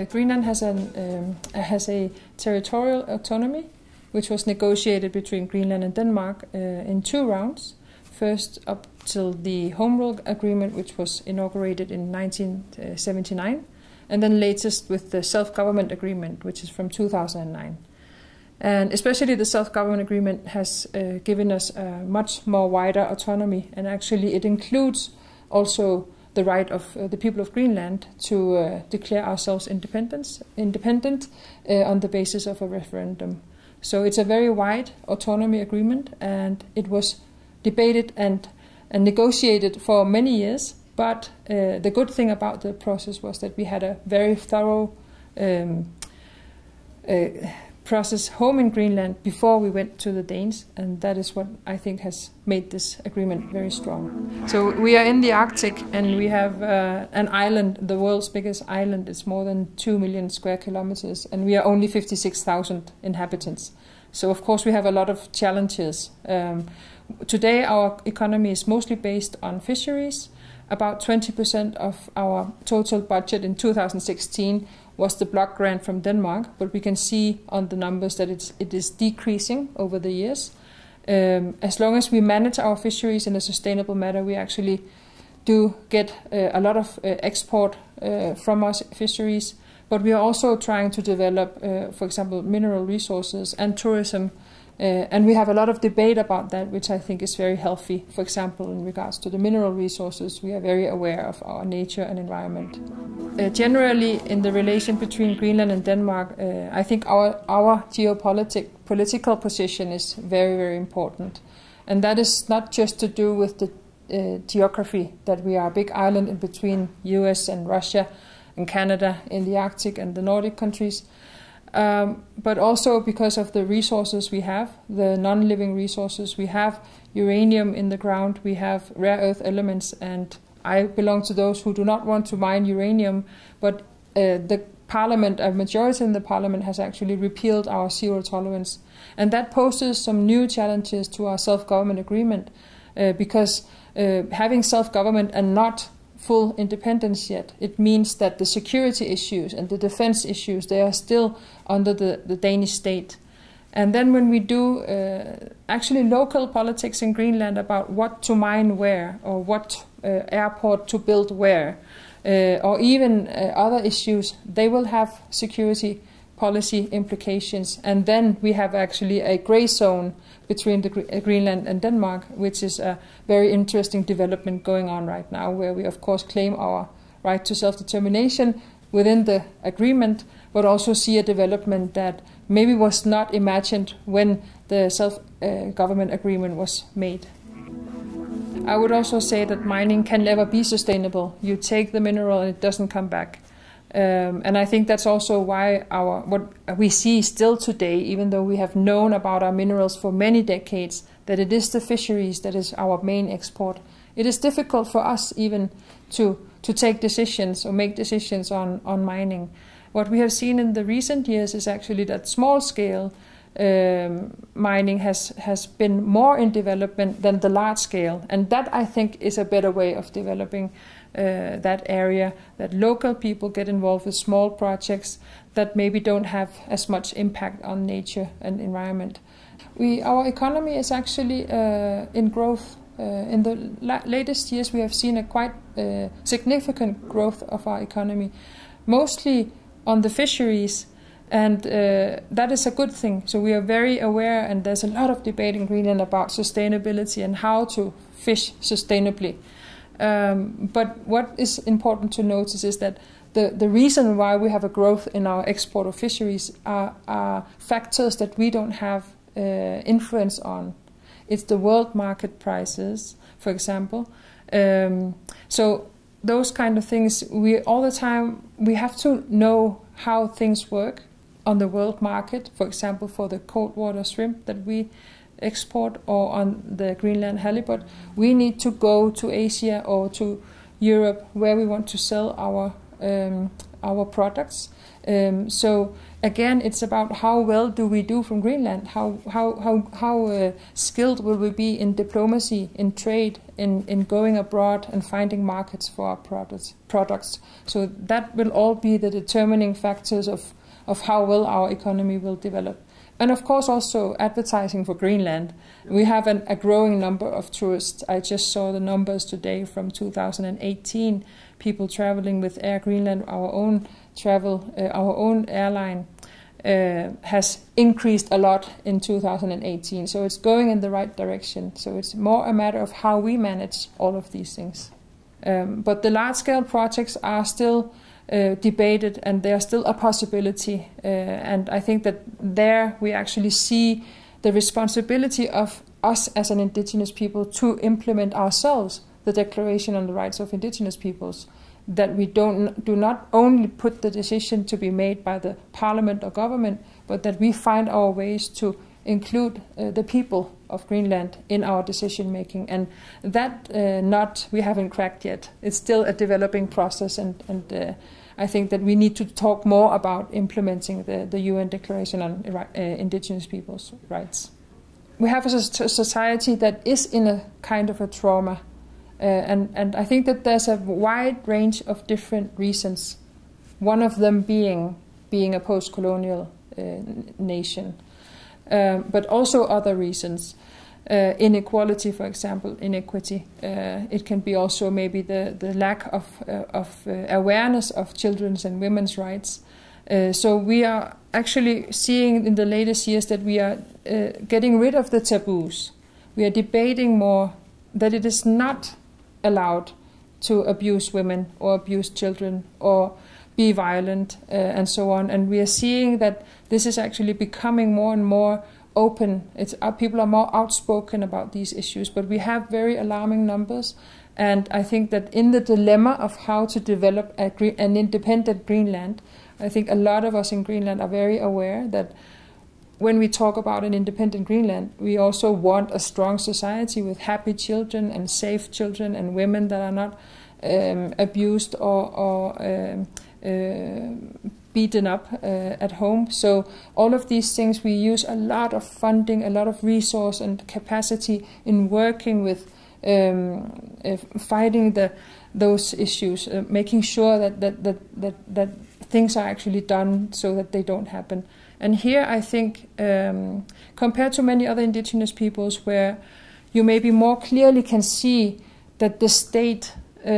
Greenland has a territorial autonomy, which was negotiated between Greenland and Denmark in 2 rounds. First up till the Home Rule Agreement, which was inaugurated in 1979, and then latest with the Self-Government Agreement, which is from 2009. And especially the Self-Government Agreement has given us a much more wider autonomy, and actually it includes also the right of the people of Greenland to declare ourselves independent on the basis of a referendum. So it's a very wide autonomy agreement, and it was debated and negotiated for many years. But the good thing about the process was that we had a very thorough process home in Greenland before we went to the Danes, and that is what I think has made this agreement very strong. So we are in the Arctic, and we have an island, the world's biggest island. It's more than 2 million square kilometers, and we are only 56,000 inhabitants. So of course we have a lot of challenges. Today our economy is mostly based on fisheries. About 20% of our total budget in 2016 was the block grant from Denmark, but we can see on the numbers that it is decreasing over the years. As long as we manage our fisheries in a sustainable manner, we actually do get a lot of export from our fisheries, but we are also trying to develop, for example, mineral resources and tourism. And we have a lot of debate about that, which I think is very healthy. For example, in regards to the mineral resources, we are very aware of our nature and environment. Generally, in the relation between Greenland and Denmark, I think our geopolitical position is very, very important. And that is not just to do with the geography, that we are a big island in between US and Russia and Canada in the Arctic and the Nordic countries. But also because of the resources we have, the non-living resources. We have uranium in the ground, we have rare earth elements, and I belong to those who do not want to mine uranium, but the parliament, a majority in the parliament has actually repealed our zero tolerance. And that poses some new challenges to our self-government agreement, because having self-government and not full independence yet, it means that the security issues and the defense issues, they are still under the Danish state. And then when we do actually local politics in Greenland about what to mine where, or what airport to build where, or even other issues, they will have security policy implications. And then we have actually a gray zone between Greenland and Denmark, which is a very interesting development going on right now, where we of course claim our right to self-determination within the agreement, but also see a development that maybe was not imagined when the self-government agreement was made. I would also say that mining can never be sustainable. You take the mineral and it doesn't come back. And I think that's also why what we see still today, even though we have known about our minerals for many decades, that it is the fisheries that is our main export. It is difficult for us even to take decisions or make decisions on mining. What we have seen in the recent years is actually that small-scale mining has been more in development than the large scale, and that I think is a better way of developing that area, that local people get involved with small projects that maybe don't have as much impact on nature and environment. Our economy is actually in growth. In the latest years we have seen a quite significant growth of our economy, mostly on the fisheries, and that is a good thing. So we are very aware, and there's a lot of debate in Greenland about sustainability and how to fish sustainably. But what is important to notice is that the reason why we have a growth in our export of fisheries are factors that we don't have influence on. It's the world market prices, for example. So those kind of things, all the time we have to know how things work on the world market, for example, for the cold water shrimp that we export, or on the Greenland halibut. We need to go to Asia or to Europe, where we want to sell our our products. So again, it's about how well do we do from Greenland? How skilled will we be in diplomacy, in trade, in going abroad and finding markets for our products? So that will all be the determining factors of how well our economy will develop. And of course also advertising for Greenland. We have a growing number of tourists. I just saw the numbers today from 2018. People traveling with Air Greenland, our own our own airline, has increased a lot in 2018. So it's going in the right direction. So it's more a matter of how we manage all of these things. But the large-scale projects are still debated, and they are still a possibility. And I think that there we actually see the responsibility of us as an indigenous people to implement ourselves the Declaration on the Rights of Indigenous Peoples. That we do not only put the decision to be made by the parliament or government, but that we find our ways to include the people of Greenland in our decision making. And that nut we haven't cracked yet. It's still a developing process, and I think that we need to talk more about implementing the UN Declaration on Indigenous Peoples' Rights. We have a society that is in a kind of a trauma. And I think that there's a wide range of different reasons. One of them being a post-colonial nation, but also other reasons. Inequality, for example, inequity. It can be also maybe the lack of awareness of children's and women's rights. So we are actually seeing in the latest years that we are getting rid of the taboos. We are debating more that it is not allowed to abuse women or abuse children or be violent and so on. And we are seeing that this is actually becoming more and more open. People are more outspoken about these issues, but we have very alarming numbers. And I think that in the dilemma of how to develop an independent Greenland, I think a lot of us in Greenland are very aware that when we talk about an independent Greenland, we also want a strong society with happy children and safe children and women that are not abused or beaten up at home. So all of these things, we use a lot of funding, a lot of resource and capacity in working with fighting those issues, making sure that things are actually done so that they don't happen. And here I think, compared to many other indigenous peoples where you maybe more clearly can see that the state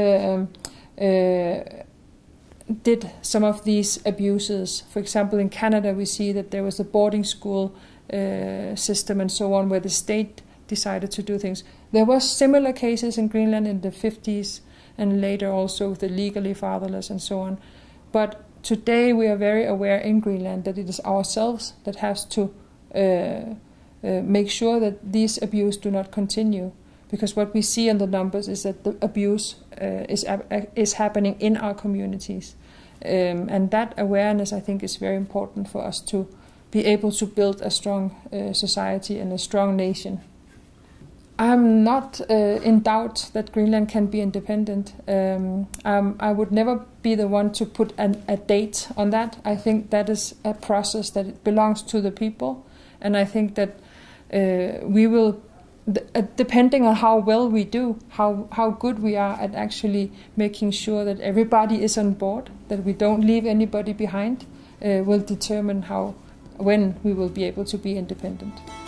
did some of these abuses. For example, in Canada we see that there was a boarding school system and so on where the state decided to do things. There were similar cases in Greenland in the 50s and later also with the legally fatherless and so on. But today we are very aware in Greenland that it is ourselves that has to make sure that these abuse do not continue. Because what we see in the numbers is that the abuse is happening in our communities. And that awareness, I think, is very important for us to be able to build a strong society and a strong nation. I'm not in doubt that Greenland can be independent. I would never be the one to put a date on that. I think that is a process that belongs to the people. And I think that we will, depending on how well we do, how good we are at actually making sure that everybody is on board, that we don't leave anybody behind, will determine when we will be able to be independent.